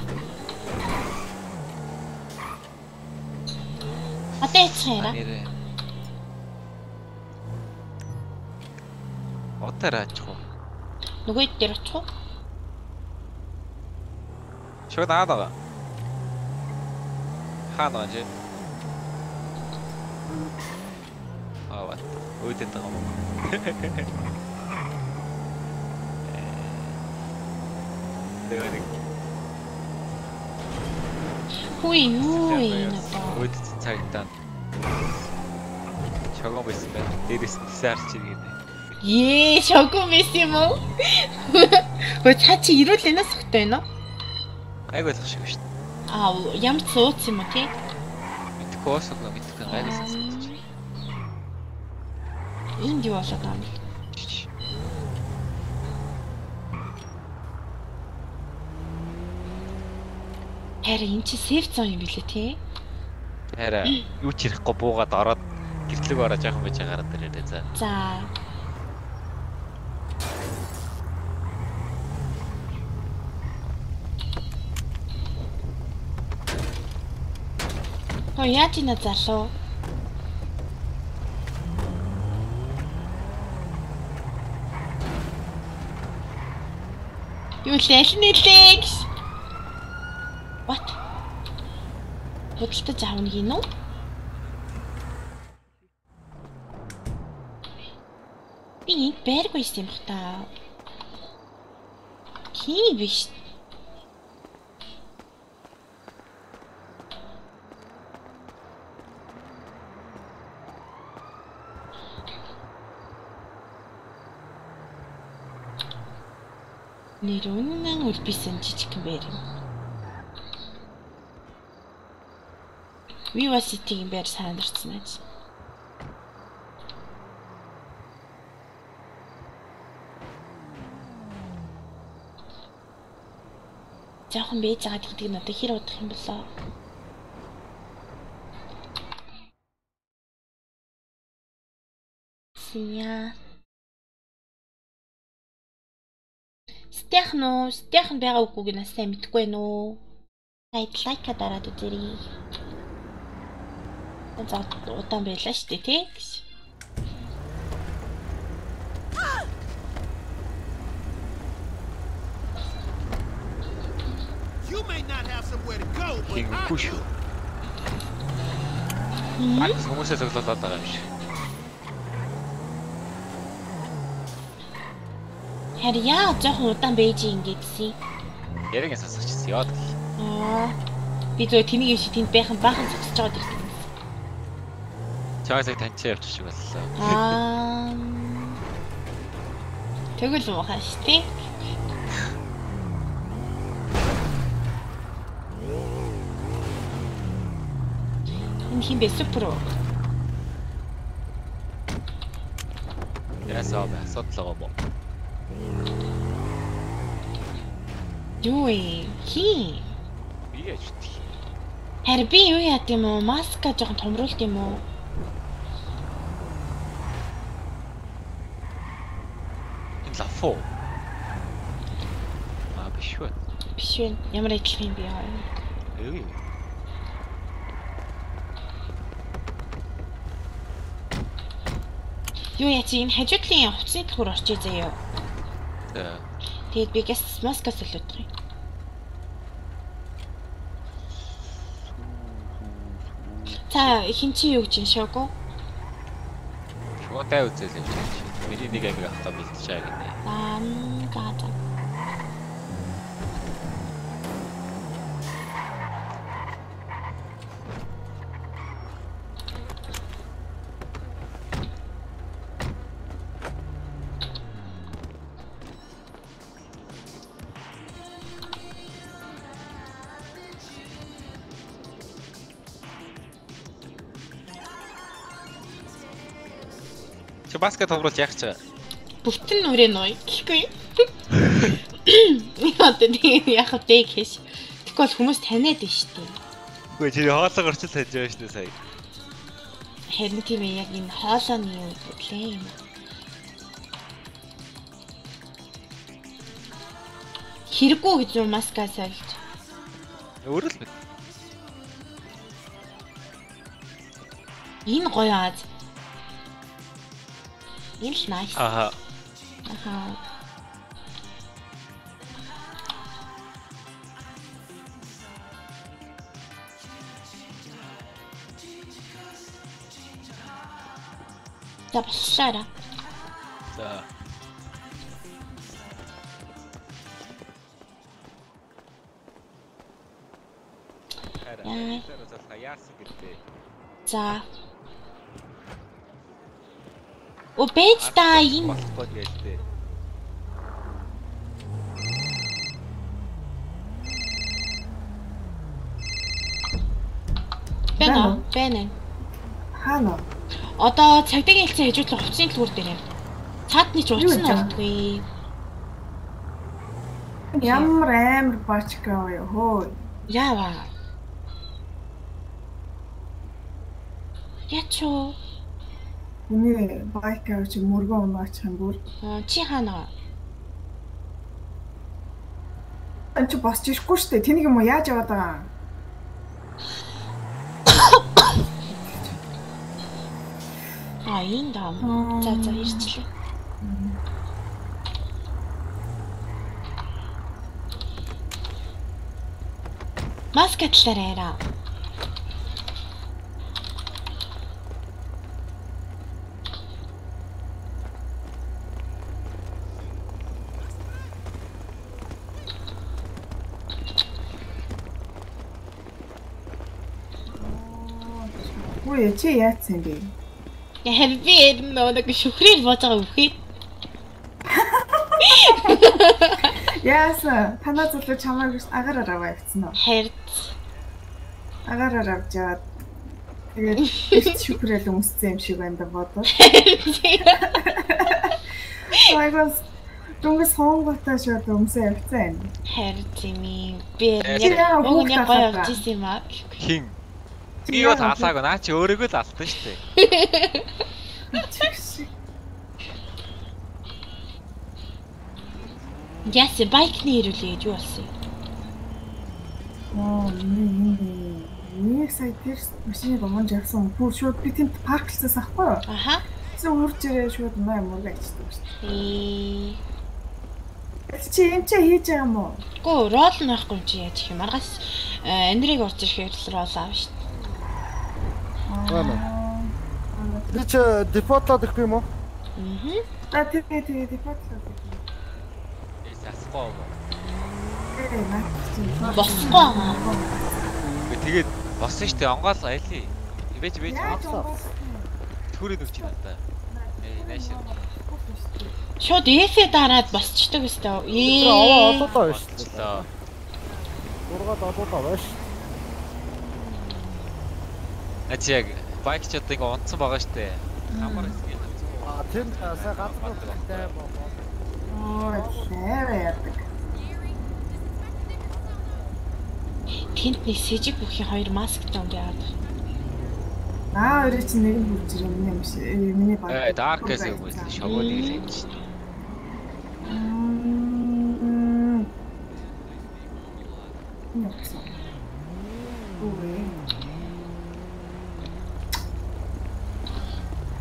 Атээчээраа. Отараач хоо. Нөгөө дээр очих уу? Шууд аа. Хаана гэж. Аа. Өөдөд байгаа юм. Дэвэрэг. Хүй юу юм аа. Өөдөд цагтаа. Шогоо байсан байна. Дээрээс нисаарч ирээд. Ее, шогоо байсан юм уу? Хөө цаа чи ирүүл энэс өгтэй байна уу? Айгуу л шиг шүү дээ. Аа, ямар ч сууц юм уу тий? Мэдхгүй оосоо мэдхгүй айгуу сонсож. Энд юу болоод байгаа юм бэ? Харин энэ чи сейф зон юм билээ тий? Хараа юу ч ярихгүй буугаад ороод гэртлэг ороо жоохон байж гараад ирээрээ за. За. Хөө яаж ина залуу? Юу лэл нэлээ гэж. What? Хөдөлтөж аавна гинөө? Би энд байргүй юм бах та. Хий биш. Нэр үнэн үлбисэн жижигхэн байр юм. Viva City-ийн байр сандарсан байж. Жаахан бэж байгаа гэдэг нь одоо хэр удах юм болоо? Синя. Стяхан байгаа үгүйг нь сайн мэдэхгүй байна уу? Лайка дараад үзэрэй. За удаан байлаа шүү дээ тий. You may not have somewhere to go, but I push you. Хүмүүсээ зөвлөлөөд байгаа юм шиг. Харин яа жоохон удаан байж ингэдсэн. Яриг сонсчихсан яа. Аа. Би зөв тэнийг юм шиг тэнд бахан зогсож байгаа гэдэг. Чаасыг таньчаа явчих шиг боллоо. Аа. Тэгвэл муу хааш тий. Энэ хин бэ супер. Ясаа ба содлоо бо. Юу хий. Би яж тий. Харин би юу яа гэм үү? Маска жоохон томруулт юм уу? Лафо. Биш үү? Биш үү? Ямар адилхан юм бэ яа? Юу? Юу яа чи энэ хажуудлын хувцсны төхөр орчиж заяа. За. Тэгээд би гэс маскаас л өдрөө. Та хин чи юу гэж шоугүй? Шуутай үзэл юм чинь. Миний нэг амиг автаа бэлтчээ гинэ. Гата. Чи баскет тоглож яах чаа? Бүтэн нүрээ ной гэхгүй. Яа тэгээ яах вэ гэж. Тэгвэл хүмүүс таниад байна шүү дээ. Үгүй чи хоолой орчил тааж байгаа шүү дээ сая. Харин тийм ээ яг энэ хоолойны юм лээ юм. Хэрэггүй гэж юу маскаа сольж. Өөрөө л мэд. Энэ гоё аз. Энэ л nice. Аха. За боллоо. За. За. О бэж та энэ болохгүй гэлтэй. Бэнэ. Хаана? Одоо цагдаагийн хэлцээ хажуудлах хувцсны төлгүүр дээр юм. Цаадны ч утсан болтгүй. Ямар амар бачка вэ хөө. Яава. Ячо. Миний байк авч мөргөө унаачих юм бүр. Чи хаана? Энд чи босч ирэхгүй шүү дээ. Тэнийг юм уу яаж яваад байгаа? Энэ даа. За ирчлээ. Маскет талаараа. Ой, чи яатсан бэ? Харин би нэг шүхрээр бууж байгаа үхээ. Яасан? Танаа зөвлөө чамайг агаараар аваа явцсан уу? Харин Агаараар авч яваад тэгээд их шүхрэл өмссөн юм шиг байна да бодоо. Айгаас дүнгийн сонготой шууд өмсөө явцсан. харин тийм ээ. Би яг өгний гоё явж исэн юм аа. Хин. Би юу таалаагүй наа чи өөрийгөө л алдсан шүү дээ. Яс байкны ирүүлээ гэж юу болсон юм? Нэг сая тэр машиныг өмж явсан. Бүр шууд би тэнд парклцаас ахгүй юу? Аха. Зөв үрж ирээ шууд мөрөг ачдаг шүү дээ. Чи юм чи хийж байгаа юм уу? Гөө рол нь байхгүй юм чи яаж их юм. Маргаас энергийг орж ирэхээр л рол аав шүү дээ. Би ч дефолтлоод ирэх юм уу? Тэгээ дефолтлоод. Ясахгүй. Босгүй аа. Тэгээд болсон шүү дээ. Онгоол айлий. Бэж төрөд өгч надаа. Нааш. Шууд эфэ дараад босчдөг өстой. Аваа олоолаа биш л. Дургаад олоолаа биш. Ачиг байкчд ингээ унтсан байгаа шүү дээ. Амар хэсгийг хацсан. Тэр сая ганцхан тай боо. Яадаг. Тэнт нэг сэжиг бүхийн хоёр масктай юм яагаад. Өөрөө чи нэг нь хүрч ирэн юм шиг. Миний баг. Dark-ээс юм уу? Шогоодыг л юм чинь.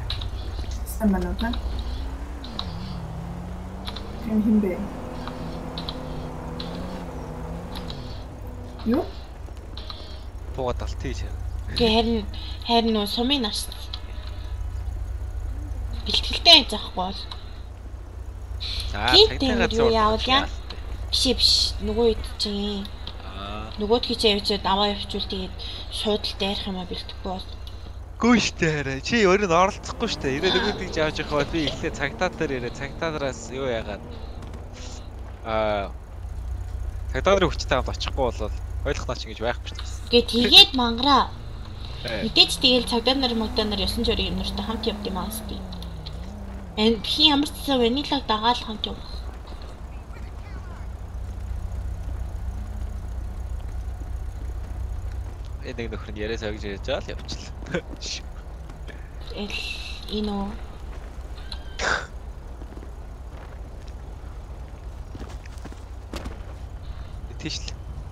Саманаа. Хин бэ. Юу? Буугаад алтыг гэж. Тэгээ харин нөө сумын нас. Бэлтгэлтэй заахгүй бол. Цагтайгаа юу яавал биш нөгөө ид чинь. Нөгөөдгий чи явж аваа явуул тэгээд шуудал дайрах юм а бэлтгэхгүй бол. Гүү штэ хараа. Чи өөрөө нь оролцохгүй штэ. Ирээ нөгөөдгийг ч авч явах би эхлээ цагтаа дээр ирээ. Цагтаараас юу яагаад цагтаа дээр хүчтэй хамт очихгүй болол ойлгох наач ингэж байхгүй штэ. Гээ тэгээд мангараа. Мэдээж тэгэл цагдаа нар ёсон жорыг юм нартай хамт явд юм аа штэ. Хин ямар ч зүйл ванилаг дагаал хамт явах. Нэг нөхөр нь яриасаа гэж ярьж байгаа л явчихлаа. Иноо. Тэшл.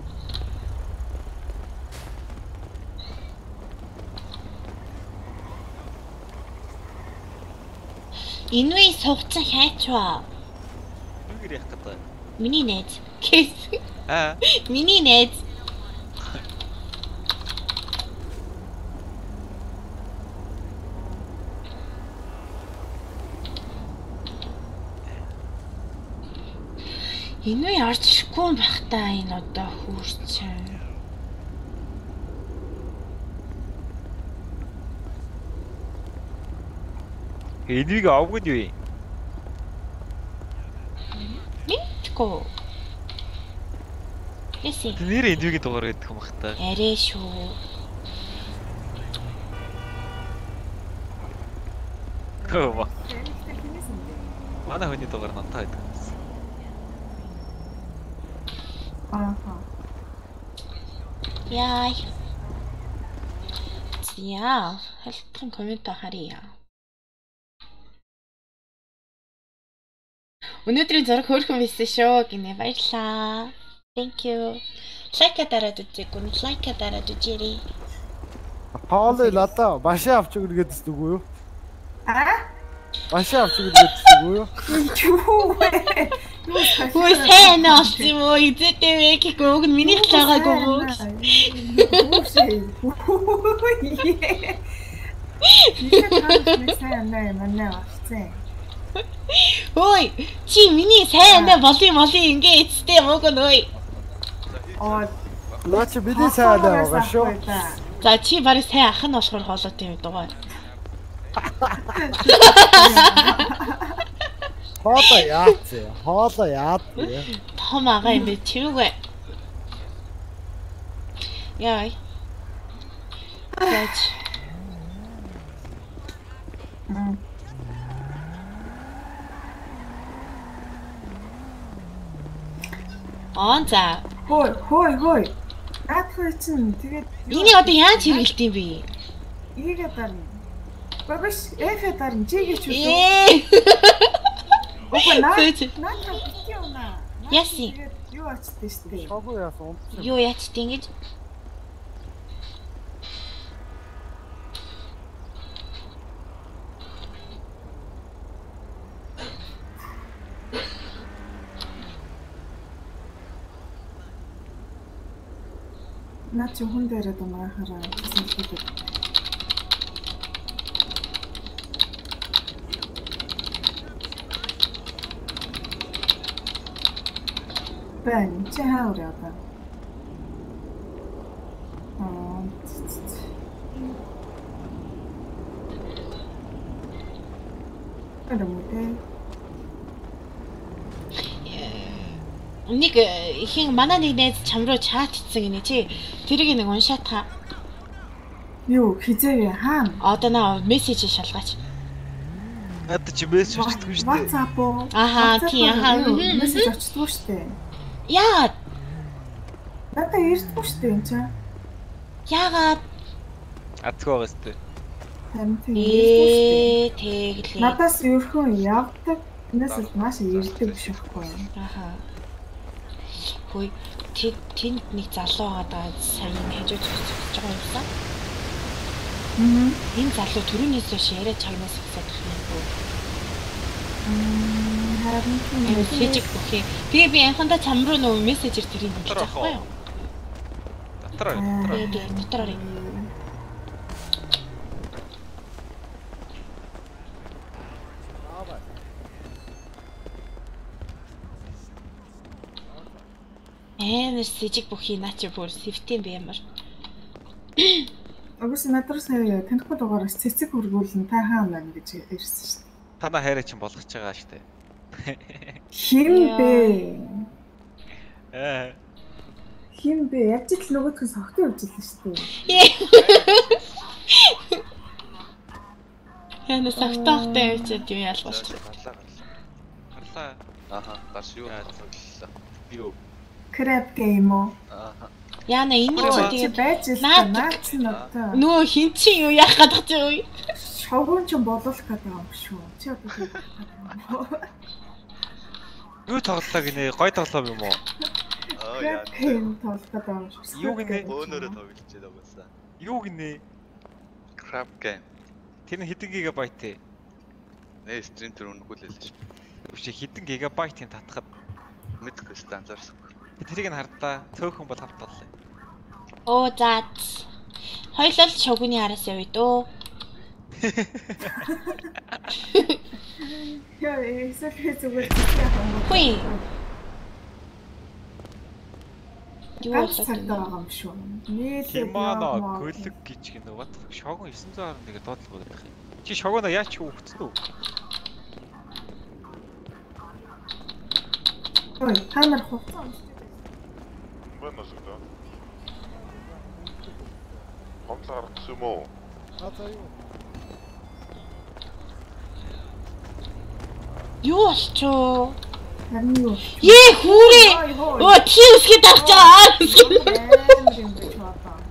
Инуи сувцсан хайчваа. Юу гэр яах гэдэг? Миний найз. Аа. Миний найз. Инуи орж ирэхгүй байх та энэ одоо хүүрч. Энийг авгад юу юм? Мэдгүй. Эсэ. Нэр энийг дугаар гэдэг юм бах та. Арэ шүү. Хөөе. Манай хүний дугаар нантаа гэдэг. Ааха. Яй. Яа, хэлтэн коммент харъя. Өнөөдрийн зураг хөөрхөн байсан шүү гинэ баярлаа. Thank you. Лайка дараад үзээгүй, лайка дараад үзээрэй. Хоолой лада башаа авч өгнө гэдэгс үгүй юу? Аа? Башаа авч өгнө гэдэгс үгүй юу? Юу вэ? Хөөе сайн олсон юм уу? Эзэтэй вэ гэхгүй уг нь миний хаагаагүй юу? Сайн манай олцсон. Ой, чи миний сайн болоо ингээ эцтэй мөг нөө. Наач бидний сайн байгаа шүү. За чи барыг сайн ах нь болохоор хоолойтой юм дугаар. Хоолой яат. Том ага юм би чивгүй. Яй. Яч. За. Хөөе. Наадхой чинь тэгээд Энийг одоо яаж хэрэгэлт юм бэ? ийгээ дарна. Багш эфэ дарна чигээ ч үү. Окей, наа битгийна. Яси. Юу ачдээ штэ. Шогоо яасан. Юу яачт ингэж? Наа чи хүн дээрээ думаа хараа. Бэн чи хаураа ба. Нэг ихэнх манай нэг найз чам руу чат хийсэн гинэ чи. Тэрийг нэг уншаад та. Юу хизээ хаана? Одоо наа мессеж шалгаач. Ад чи мессеж очтгүй шүү дээ. WhatsApp уу? Аха, тий аха. Мессеж очтгүй шүү дээ. Яа. Надаа ирдэггүй шүү дээ энэ чинь. Яагаад? Адгүй байгаа шүү дээ. Харин тийм ирдэггүй шүү дээ. Тэглээ. Надаас ерхөн явдаг. Энэс л маш ирдэг биш байхгүй. Аха. Хөөе тэнд нэг залуу байгаа сайн хажууд зогсож байгаа юмсан. Энэ залуу түрүүнээс хойш яриа чагнаас ихсэх юм бүү. Харин тийм физик бүхий. Тэгээ би анхандаа чам руу нөө мессежээр тэрийг хэлж байгаа байхгүй юу? Дотор. Тэгээ дотор. Энэс сэжиг бүхий наачи бүр сэвтийн би ямар. Агаас надраас танихгүй дугаараас цэцэг хөргүүлэн та хаана байна гэж ирсэн шүү дээ. Танаа хайраа чинь болгож байгаа штэ. Хин бэ? Хин бэ? Яг ч л нөгөөдхөн согтын явж илсэн шүү дээ. Яна сагтаахтай явчихад юу ялгаач. Гарлаа. Аха, гарш юу хаадлаа. Юу? Crab game уу? Аха. Яна энэ чи байж л наац нь одоо. Нөө хин чи юу яах гэдэг чи юу? Шогоон ч болуулах гэдэг юм шүү. Чи одоо Юу тоглолоо гинэ? Гой тоглоо юм уу? яа. Тийм тоглох гэдэг юм шүү. Юу гинэ? Өөнөрөө тоглож байгаасаа. Юу гинэ? Crab game. Тэр нь хэдэн гигабайт ээ? Нэ стрим тэр үнэхүүлээ л шүү. Биш хэдэн гигабайтын татхад мэдхгүй стандарт. Тэрийг нь хардаа цөөхөн бол хавтгалаа. Оо заа. Хоёлол шогуны араас явъя дөө. Яа, эсвэл зүгээр яах Хүй. Юу цагтаа байгаа юм шүү. Химана гөлөг гэж гинэ. What шогон 921 доотлох гэдэг юм. Чи шогоно яач хөөгцөн үү? Ой, камер хугацаа. Бэнэс үү? Хамтлаар юм уу? За юу? Юу болчоо? Харин юу? Ээ хүрээ. Оо тийм үсгээ тарч байгаа.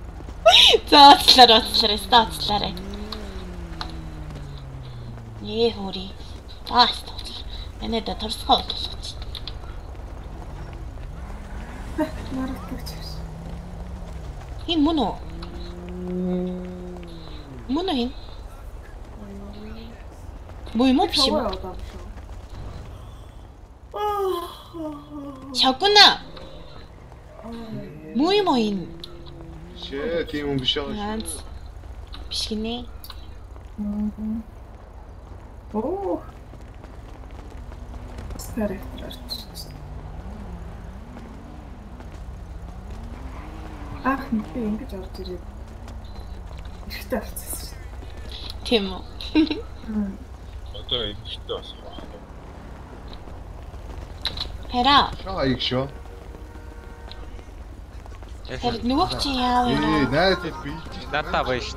Заачлаарай. Ээ хүрээ. Эне да торсгоо болгоч. Хин мөн үү? Мөн үү? Муу биш юм. Шогуна. Муу юм энэ. Шээ, тийм юм биш аа. Биш гинэ. Оо. Харагдаж. Ах, би ингэж орж ирээд ихтэй болчихсон. Тийм үү? Одоо ихтэй болсон. Хэра. Шаа их шоо. Тэр нөгөө чи яав юм? Найз би. Дата байж.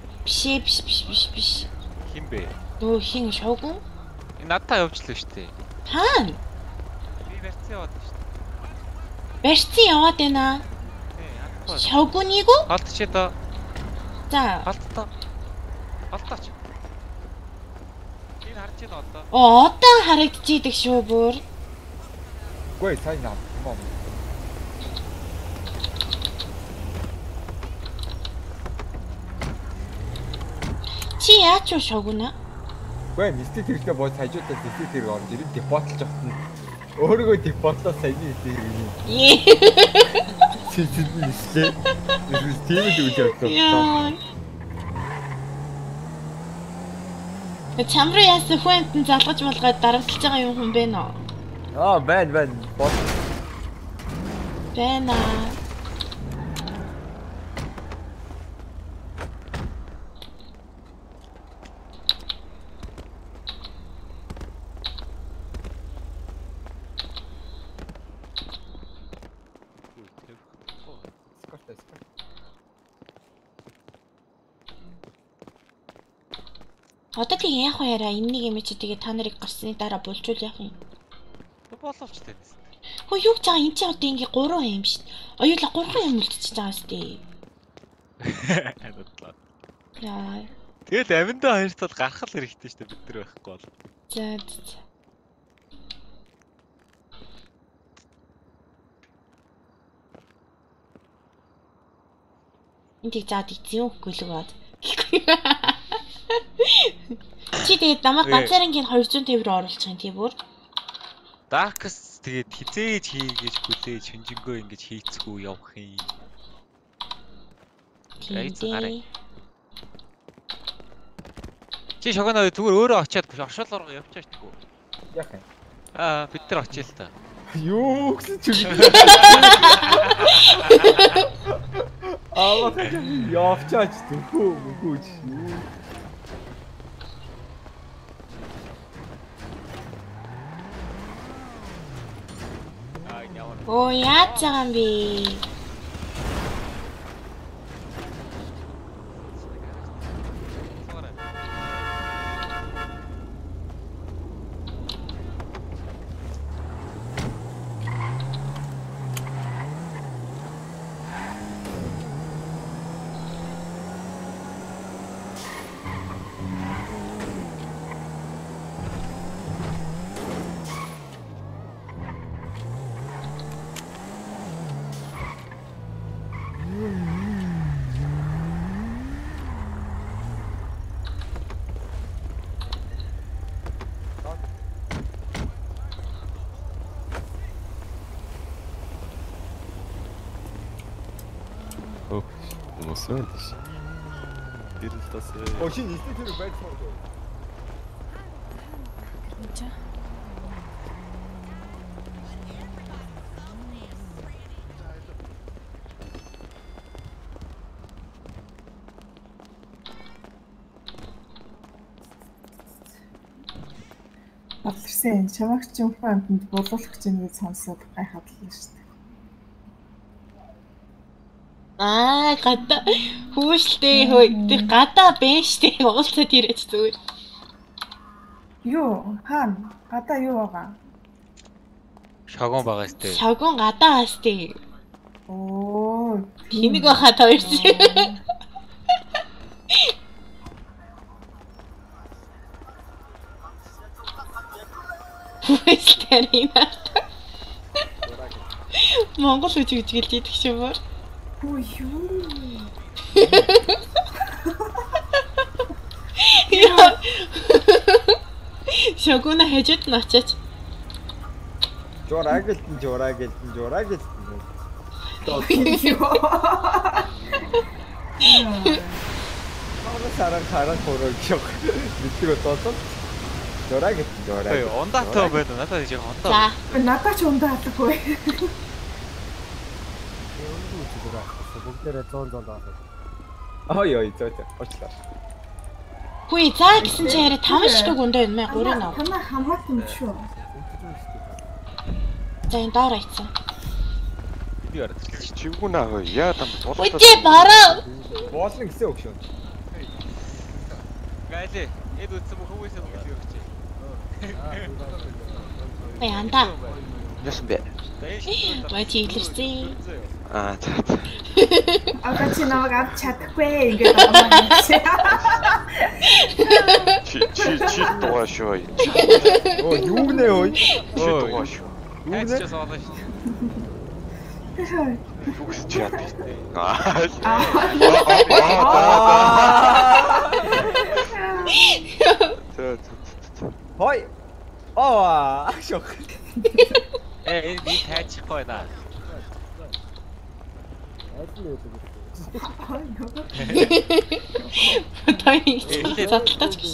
Биш. Хин бэ? Нөө хин шогун? Энэ надаа явуулчихлаа шүү дээ. Хаана? Би барьцсан яваад шүү дээ. Барьцсан яваад байна. Шогуныг уу? Халтчээ доо. За. Халтаач. Энэ харж байна одоо. Одоо харагдчихийдэг шүү бүр. Гүй сайн наа. Чи яач юу шогуна? Гүй мистик хэрэгтэй бод хажуудаа мистик хэрэг орж ирэн дефолтлж авсан. Өөрийгөө дефолтлоо сайн юм. Чи нэслээ. Тийм л үгүй явсан. Чамруу яасан хүнтэн залгаж малгай дарамтлаж байгаа юм хүн бэ нөө? Аа, байна. Бэна. Одоо тийм яах вэ яраа энэнийг юм чи тэгээ та нарыг гарсны дараа булжуул яах юм? Боловч тэнэс. Хөө юу ч байгаа энэ чи одоо ингээ 3 юм шүү дээ. Оюула 3 юм үлдчихэж байгаа шүү дээ. Яа. Тэгэл аминдаа хоёрт бол гарах л хэрэгтэй шүү дээ бид нар байхгүй бол. За. Энд заад ийцэн үгүй л гоод. Чи тэгээд намайг ганцаарынгийн 250 руу оруулчих юм тийм бүр. Darkс тэгээд хизээж хийгээж хүлээж хинжингөө ингэж хийцгүй явах юм. Тийм. Чи шогоноо зүгээр өөрөө очиад оршуулгаар явчихаач тийм үү? Яах юм? Бид нар очие л та. Юу гэсэн ч юм. Авах явчаач төхөө мөгөөч юу. Оо яаж байгаа юм бэ? Ошин нийтээ тэр байж байгаа. Батларсан чамагч юмхаа амтнд боловлох гэж нэг сонсоод гайхаад л шүү дээ. Гадаа хүүштэй хөөе. Тэг гадаа бэнштэй уулзаад ирэж зүгээр. Юу? Хаана? Гадаа юу байгаа? Шогон байгаа сте. Шогон гадаа сте. Оо, хинэг баха тавьж. Хүүштэй Монгол үж гэлж идэх юм бол. Оо юу. Шогуна хажууд нь очиж. Жураа гэлтэн. Хараа хорог ёо. Битгий тоосон. Жураа гэлтэн. Ундаатай байна. Надад яг ундаа. За. Надад ч ундаа алгүй. Бүгдээрээ 100 даа. Ой зөө. Очлаа. Хүй заа гэсэн чи яриа 5 ширхэг өндөө юм 3 нөө. Танаа хамаатан шүү. За энэ доор айцсан. Би яриад Чивгүнаа хөө яа там Үгүй бараа. Боолно гэсэн үг шүү. Гайлээ. Эд үтсэн бүх хүмүүсээ бүгд өгч. Янда. Яасан бэ? Мачи илэрсэн. За. Ага чи намайг авч чадахгүй ингээд байна. Чи дуушгүй. Оо юу нэ ой. Чи дуушгүй. Юу нэ? Хайч соолоо шүү. Фокус чи яд. Хой. Аа, шок. Энэ хайчихгүй байна. Тайник задлаач гэж.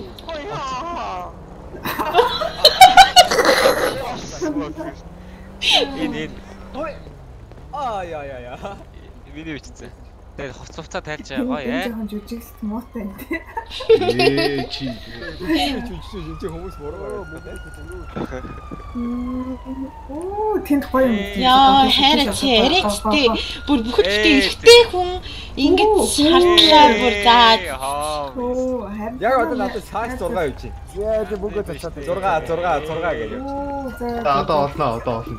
Энэ Хой. Яа. видео бичсэн. Тэгээд хуцаа тайлж байгаа гоё ээ. Жохон жүжигс муутай юм тий. Чи хүмүүс бороо. Оо тэнд гоё юм. Яа хайраа чи эрэгтэй бүр бүхэлдээ эрэгтэй хүн ингэж шаардлаа бүр заа. Оо харин Яг одоо надад цааш 6 явж байна. Яа чи бүгд цацаад 6 гэж явж. Одоо олно.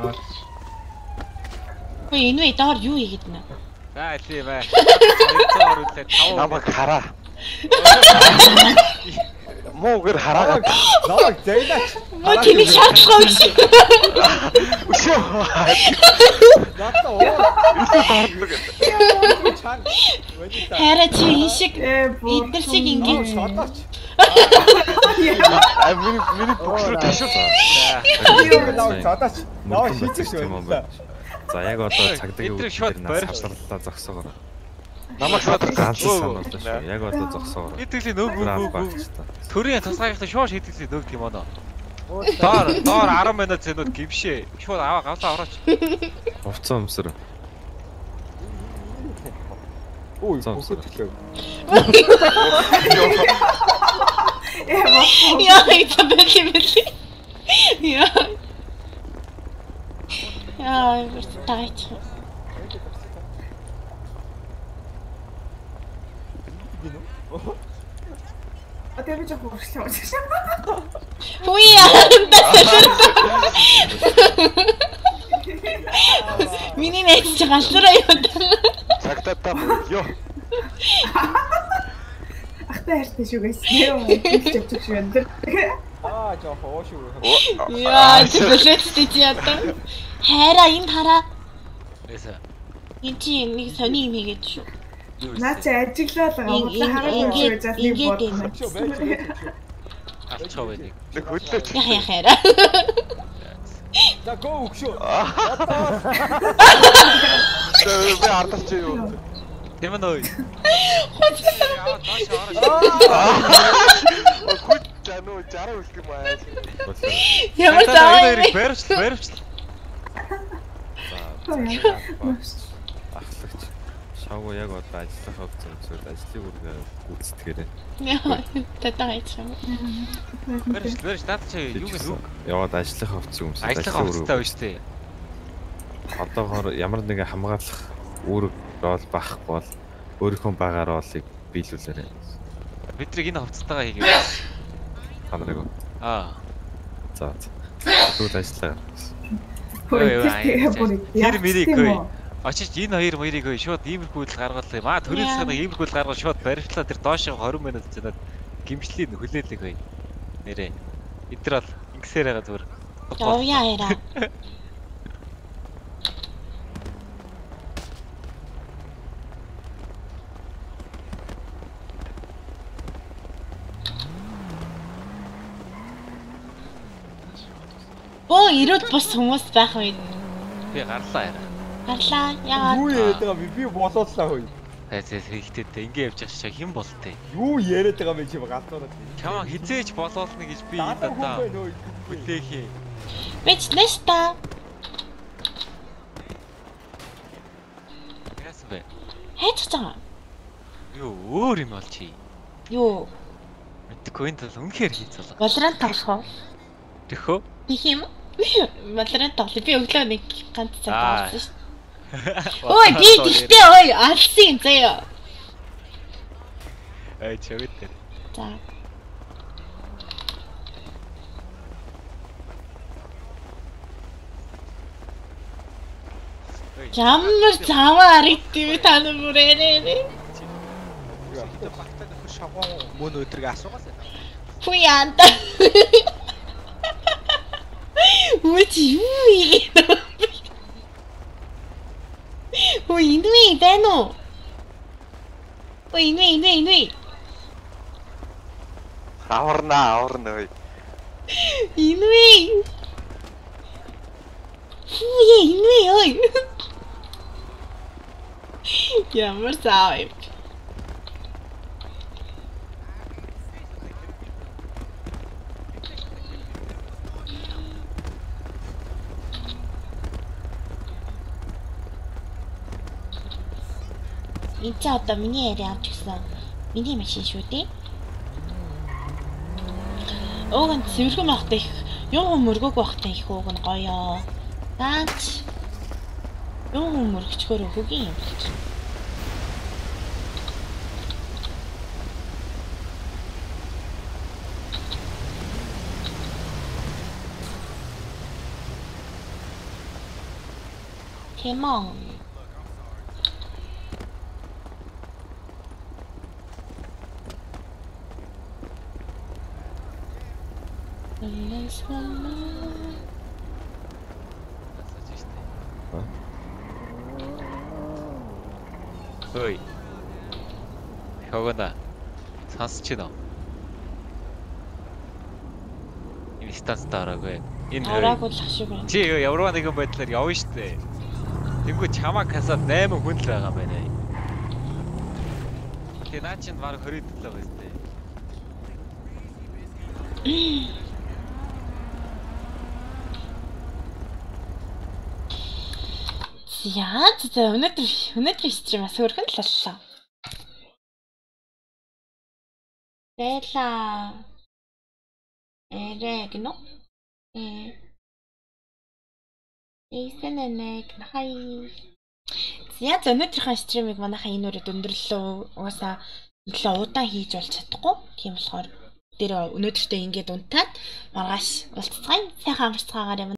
Хөөе энэ доор юу хийгээд нэ? За тийм бай. 200 оруулаад 5. Намайг хараа. Муугэр хараа. Намайг зэйлаач. Мөн тэнийг шаардлага биш. Өшөө. Надад оо. Чан. Хайраа чи энэ шиг эдгээр шиг ингэж Шатаач. Миний боксруу ташуулсан. Намайг цадаач. Намайг шийдэж шүү. За яг одоо цагдаагийн Эдрийг үйл шууд дээр барих. нас хавсарлаа зогсоогоор. Намайг садаг ганцлан сануулж шүү. Яг одоо зогсоор. Хитгэлийн нөг. Төрийн тасгайхтай шууш хитгэлийн нөг тийм оноо. Доор 10 минут зэнүүд гимшээ. Шууд гавлаа орооч. Хувцас өмсөр. Ой, хөтлөө. Яа, это бэлээ. Яа. Яа, вертайч. А ты бы чего хочешь? Хуя! Миний найз чи галзраа юм. Цагтаа ёо. Ахтай хайртай шүү guys. Нэр чөчөг шүү энэ. Жоо хоошуу. Яа, тэгэлээстэй чи ята. Хайраа энд хараа. Эсэ. Энд чи нэг сони юм хийгээд шүү. Наа чи ажиглал байгаа. Хараагүй шүү зас нэг бодно. Ачаа байдаг. Нэг хөдлөөч. Яа хайраа. За го өгшөө. Би ардах чи юу. Тэмэн ой. Хут жануу жараа үлдэх юм аа. Ямар заа. Барьж. Ахлагч. Шавуу яг одоо ажиллах хувцас өмсөд ажлыг үргээ гүйцэтгээрэй. Яа, татаач. Барьж наад чи юу гэсэн үг? Яваад ажиллах хувцас өмсөд Ажиллах хувцастай байж тээ. Одоогоор ямар нэгэн хамгаалах үүрэг бол байхгүй бол өөрийнхөө байгаа ролыг биелүүлээрэй. Бидрийг энэ хувцастайгаа хийгээ. Ханараг. За. Тэгвэл ажиллаа. Тэр мэрийгүй. Очиж энэ хоёр мэрийгүй шууд иймэрхүү л гаргалаа. Маа төрийн цагаан иймэрхүү л гаргал шууд баримтлаа тэр доош 20 минут зэнад гимшлийн хүлээлэг бай. Нэрээ. Эдгээр бол ингэсээр байгаа зүгээр. Явъя яраа. Боо ирээд бас хүмүүс байх вэ? Би гарлаа яа. Гарлаа. Яагаад? Юу яриад байгаа би болоодлаа хөөе. Хийхдээ ингээ явж байгаа шиг хэн болтой. Юу яриад байгаа мэ чи галзуураад. Чамаа хизээж болоолно гэж би энэ одоо хүлээхээ. Бич нэста. Яасан бэ? Хайж байгаа. Юу өөр юм бол чи. Юу? Мэдгүй энэ тал үнэхээр хийцэлээ. Valorant тоглох уу? Тэхөө? Нэг юм. Valorant тоглох. Би өглөө нэг ганц цаг болсон шүү. Ой, би гэхдээ ой, алсын заяа. Чавд дээр. За. Ямар цааваа аригдив та нар бүрээрээ. Багтаа нөхөр шогоон мөн өдрийг асуугаасаа. Хуянда. Үгүй. Ой, инуи байна уу? Ой, инуи. Аварна ой. Инуи. Инуи ой. Ямар саав. Энд ч одоо миний яриа авч гисэн. Миний машин шүү дээ. Уг нь цэвэрхэн байхдаа их юм мөргөөг байхдаа их уг нь гоё. Аач. Юм мөргөчгөр өгөгийн юм гэж. Хэмон. Ой. Хогоно. Сонсч байна уу? Энэ станцтай ороогүй. Энэ Ороогүй л ашиг байна. Чи ямар нэгэн байдлаар явна штэ. Тэнгүү чамаа хасаад 8 хүн л байгаа байна. Тэгээ наа чинь баг 20 төлөө байж тээ. Яа за өнөөдөр стримаас хөргөн л боллоо. Бэлаа. Гэнэ. Эйсэнэнэг хай. За өнөөдрийнхээ стримийг манайхаа энэ үрээд өндөрлөө. Угаасаа нэлээ удаан хийж болж чадахгүй. Тийм болохоор өнөөдөртөө ингээд унтаад маргааш уулзцгаая. Сайхан амарцгаагаар юм.